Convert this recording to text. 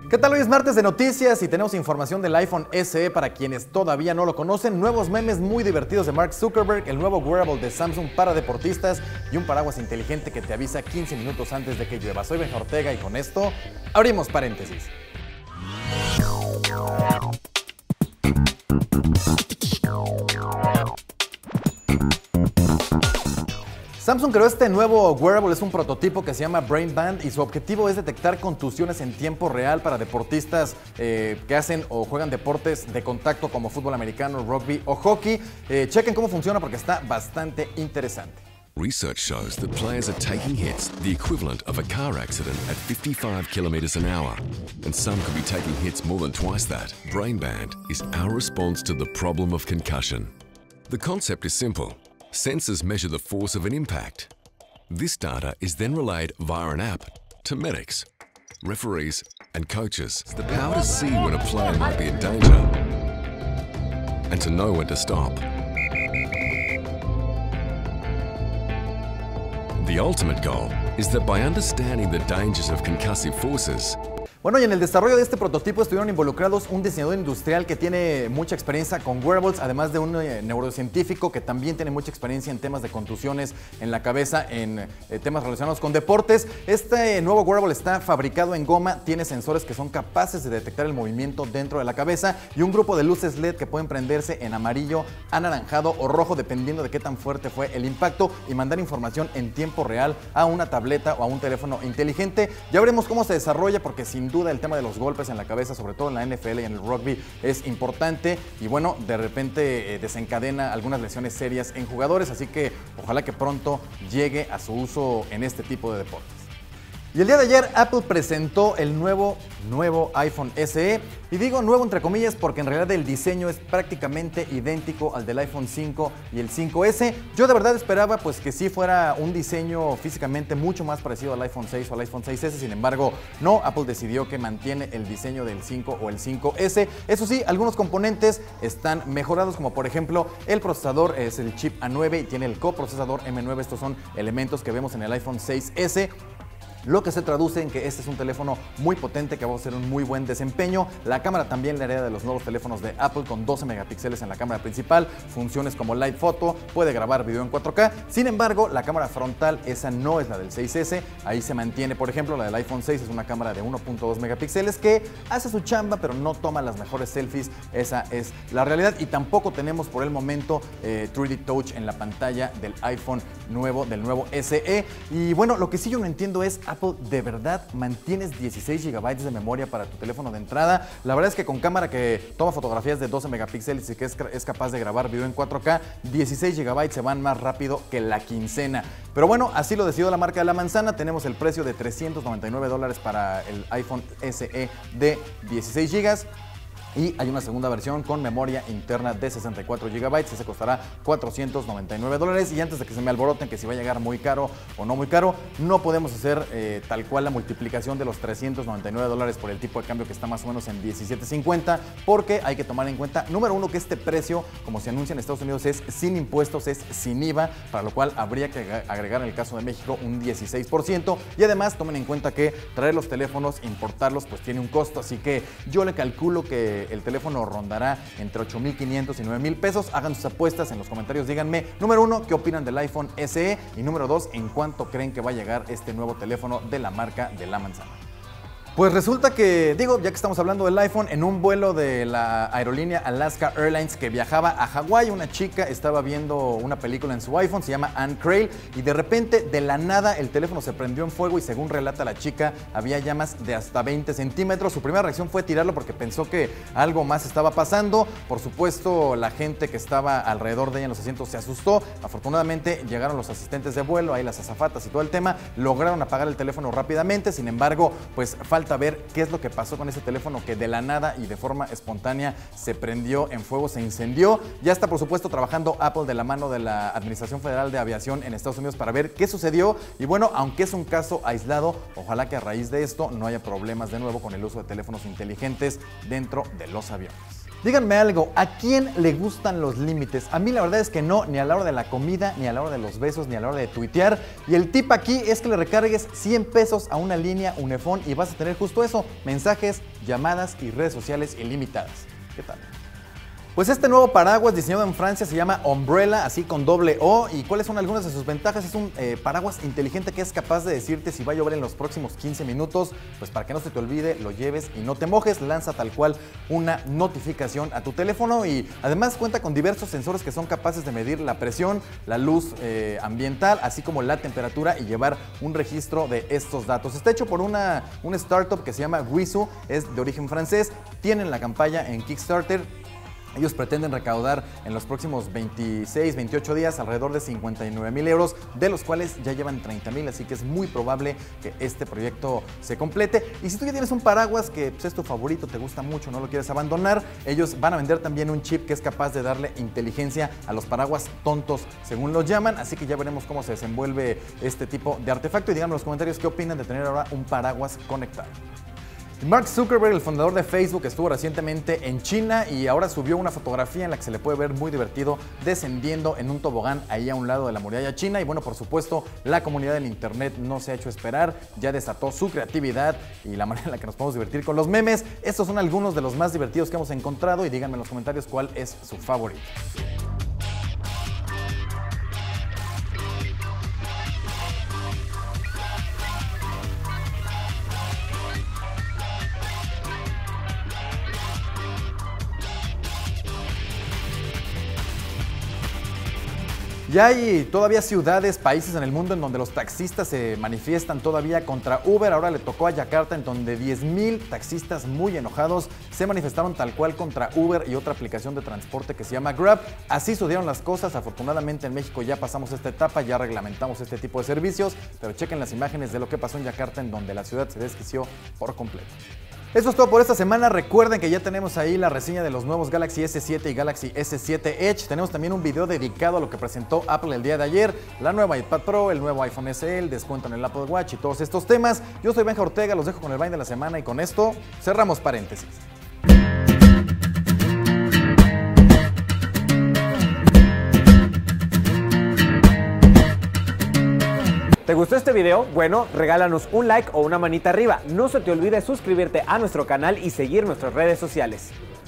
¿Qué tal? Hoy es martes de noticias y tenemos información del iPhone SE para quienes todavía no lo conocen, nuevos memes muy divertidos de Mark Zuckerberg, el nuevo wearable de Samsung para deportistas y un paraguas inteligente que te avisa 15 minutos antes de que llueva. Soy Benja Ortega y con esto abrimos paréntesis. Samsung creó este nuevo wearable, es un prototipo que se llama Brain Band y su objetivo es detectar contusiones en tiempo real para deportistas que hacen o juegan deportes de contacto como fútbol americano, rugby o hockey. Chequen cómo funciona porque está bastante interesante. Research shows that players are taking hits the equivalent of a car accident at 55 kilometers an hour, and some could be taking hits more than twice that. Brain Band is our response to the problem of concussion. The concept is simple. Sensors measure the force of an impact. This data is then relayed via an app to medics, referees, and coaches. It's the power to see when a player might be in danger and to know when to stop. The ultimate goal is that by understanding the dangers of concussive forces, Bueno, y en el desarrollo de este prototipo estuvieron involucrados un diseñador industrial que tiene mucha experiencia con wearables, además de un neurocientífico que también tiene mucha experiencia en temas de contusiones en la cabeza, en temas relacionados con deportes. Este nuevo wearable está fabricado en goma, tiene sensores que son capaces de detectar el movimiento dentro de la cabeza y un grupo de luces LED que pueden prenderse en amarillo, anaranjado o rojo dependiendo de qué tan fuerte fue el impacto y mandar información en tiempo real a una tableta o a un teléfono inteligente. Ya veremos cómo se desarrolla porque sin duda el tema de los golpes en la cabeza, sobre todo en la NFL y en el rugby, es importante y bueno, de repente desencadena algunas lesiones serias en jugadores, así que ojalá que pronto llegue a su uso en este tipo de deportes. Y el día de ayer Apple presentó el nuevo iPhone SE, y digo nuevo entre comillas porque en realidad el diseño es prácticamente idéntico al del iPhone 5 y el 5S. Yo de verdad esperaba pues que sí fuera un diseño físicamente mucho más parecido al iPhone 6 o al iPhone 6S, sin embargo no, Apple decidió que mantiene el diseño del 5 o el 5S. Eso sí, algunos componentes están mejorados, como por ejemplo el procesador es el chip A9 y tiene el coprocesador M9, estos son elementos que vemos en el iPhone 6S. Lo que se traduce en que este es un teléfono muy potente que va a hacer un muy buen desempeño. La cámara también la hereda de los nuevos teléfonos de Apple con 12 megapíxeles en la cámara principal, funciones como Live Photo, puede grabar video en 4K. Sin embargo, la cámara frontal, esa no es la del 6S, ahí se mantiene, por ejemplo, la del iPhone 6 es una cámara de 1.2 megapíxeles que hace su chamba, pero no toma las mejores selfies, esa es la realidad. Y tampoco tenemos por el momento 3D Touch en la pantalla del iPhone nuevo, del nuevo SE. Y bueno, lo que sí yo no entiendo es, Apple, ¿de verdad mantienes 16 GB de memoria para tu teléfono de entrada? La verdad es que con cámara que toma fotografías de 12 megapíxeles y que es capaz de grabar video en 4K, 16 GB se van más rápido que la quincena. Pero bueno, así lo decidió la marca de la manzana. Tenemos el precio de $399 para el iPhone SE de 16 GB. Y hay una segunda versión con memoria interna de 64 GB, ese costará $499. Y antes de que se me alboroten que si va a llegar muy caro o no muy caro, no podemos hacer tal cual la multiplicación de los $399 por el tipo de cambio que está más o menos en 17.50, porque hay que tomar en cuenta, número uno, que este precio, como se anuncia en Estados Unidos, es sin impuestos, es sin IVA, para lo cual habría que agregar en el caso de México un 16%. Y además tomen en cuenta que traer los teléfonos, importarlos, pues tiene un costo, así que yo le calculo que el teléfono rondará entre 8,500 y 9,000 pesos. Hagan sus apuestas en los comentarios, díganme, número uno, ¿qué opinan del iPhone SE? Y número dos, ¿en cuánto creen que va a llegar este nuevo teléfono de la marca de la manzana? Pues resulta que, digo, ya que estamos hablando del iPhone, en un vuelo de la aerolínea Alaska Airlines que viajaba a Hawái, una chica estaba viendo una película en su iPhone, se llama Anne Crail, y de repente, de la nada, el teléfono se prendió en fuego y según relata la chica, había llamas de hasta 20 centímetros. Su primera reacción fue tirarlo porque pensó que algo más estaba pasando. Por supuesto, la gente que estaba alrededor de ella en los asientos se asustó. Afortunadamente, llegaron los asistentes de vuelo, ahí las azafatas y todo el tema, lograron apagar el teléfono rápidamente. Sin embargo, pues falta ver qué es lo que pasó con ese teléfono que de la nada y de forma espontánea se prendió en fuego, se incendió. Ya está, por supuesto, trabajando Apple de la mano de la Administración Federal de Aviación en Estados Unidos para ver qué sucedió. Y bueno, aunque es un caso aislado, ojalá que a raíz de esto no haya problemas de nuevo con el uso de teléfonos inteligentes dentro de los aviones. Díganme algo, ¿a quién le gustan los límites? A mí la verdad es que no, ni a la hora de la comida, ni a la hora de los besos, ni a la hora de tuitear. Y el tip aquí es que le recargues 100 pesos a una línea Unifón y vas a tener justo eso, mensajes, llamadas y redes sociales ilimitadas. ¿Qué tal? Pues este nuevo paraguas diseñado en Francia se llama Umbrella, así con doble O. ¿Y cuáles son algunas de sus ventajas? Es un paraguas inteligente que es capaz de decirte si va a llover en los próximos 15 minutos. Pues para que no se te olvide, lo lleves y no te mojes. Lanza tal cual una notificación a tu teléfono y además cuenta con diversos sensores que son capaces de medir la presión, la luz ambiental, así como la temperatura y llevar un registro de estos datos. Está hecho por un startup que se llama Wisu, es de origen francés. Tienen la campaña en Kickstarter. Ellos pretenden recaudar en los próximos 26, 28 días alrededor de 59,000 euros, de los cuales ya llevan 30,000, así que es muy probable que este proyecto se complete. Y si tú ya tienes un paraguas que pues, es tu favorito, te gusta mucho, no lo quieres abandonar, ellos van a vender también un chip que es capaz de darle inteligencia a los paraguas tontos, según los llaman, así que ya veremos cómo se desenvuelve este tipo de artefacto y díganme en los comentarios qué opinan de tener ahora un paraguas conectado. Mark Zuckerberg, el fundador de Facebook, estuvo recientemente en China y ahora subió una fotografía en la que se le puede ver muy divertido descendiendo en un tobogán ahí a un lado de la muralla china. Y bueno, por supuesto, la comunidad del internet no se ha hecho esperar, ya desató su creatividad y la manera en la que nos podemos divertir con los memes. Estos son algunos de los más divertidos que hemos encontrado y díganme en los comentarios cuál es su favorito. Ya hay todavía ciudades, países en el mundo en donde los taxistas se manifiestan todavía contra Uber. Ahora le tocó a Yakarta, en donde 10,000 taxistas muy enojados se manifestaron tal cual contra Uber y otra aplicación de transporte que se llama Grab. Así sucedieron las cosas. Afortunadamente en México ya pasamos esta etapa, ya reglamentamos este tipo de servicios, pero chequen las imágenes de lo que pasó en Yakarta, en donde la ciudad se desquició por completo. Eso es todo por esta semana. Recuerden que ya tenemos ahí la reseña de los nuevos Galaxy S7 y Galaxy S7 Edge. Tenemos también un video dedicado a lo que presentó Apple el día de ayer, la nueva iPad Pro, el nuevo iPhone SE, el descuento en el Apple Watch y todos estos temas. Yo soy Benja Ortega, los dejo con el Vine de la semana y con esto cerramos paréntesis. ¿Te gustó este video? Bueno, regálanos un like o una manita arriba. No se te olvide suscribirte a nuestro canal y seguir nuestras redes sociales.